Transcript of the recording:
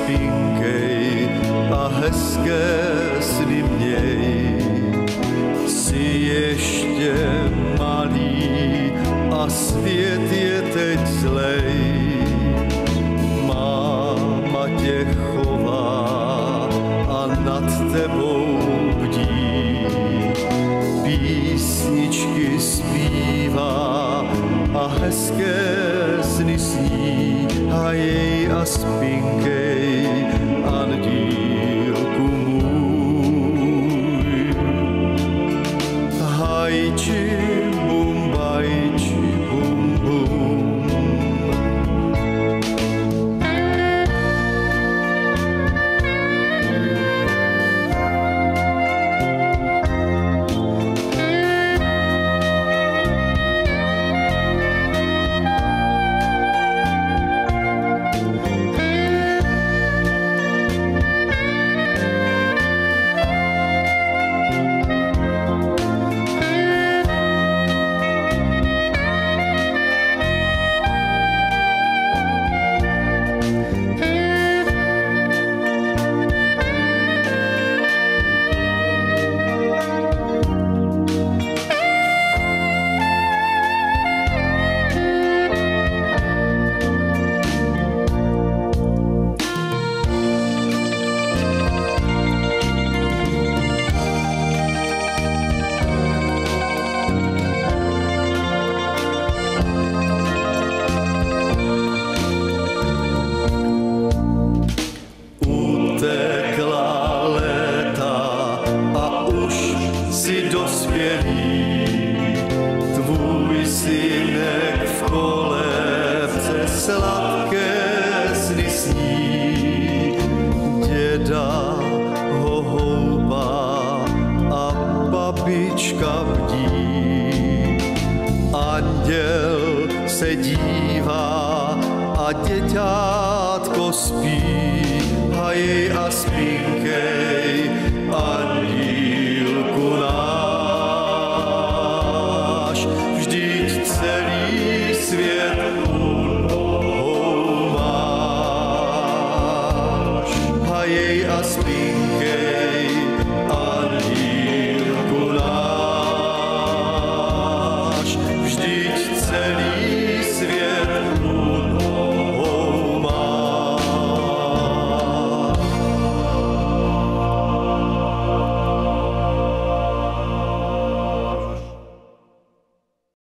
spinkej a hezké sny měj. Jsi ještě malý a svět je teď zlej. Máma tě chová a nad tebou bdí. Písničky zpívá a hezké sny sní. Hajej a spinkej, andílku můj. Hajči bum, bajči bum bum. Tvůj synek v kolébce sladké sny sní. Děda ho houpá a babička bdí. Anděl se dívá a děťátko spí. Hajej a spinkej, andílku náš, vždyť celý svět u nohou máš. Hajej a spinkej,